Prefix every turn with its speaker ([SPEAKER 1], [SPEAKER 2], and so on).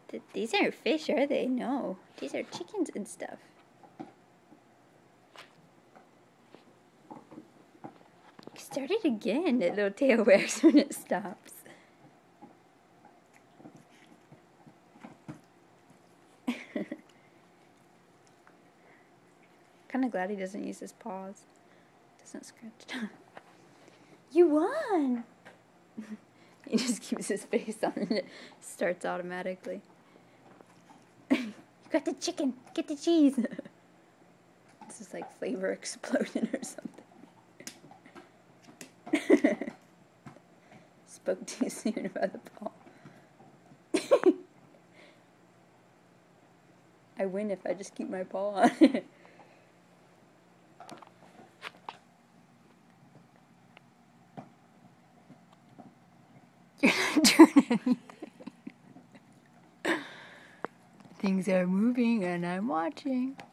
[SPEAKER 1] These aren't fish, are they? No. These are chickens and stuff. Start it again. The little tail wags when it stops. Kinda glad he doesn't use his paws. Doesn't scratch. You won! He just keeps his face on and it starts automatically. You got the chicken! Get the cheese! This is like flavor explosion or something. Spoke too soon about the ball. I win if I just keep my paw on it. You're not doing anything. Things are moving and I'm watching.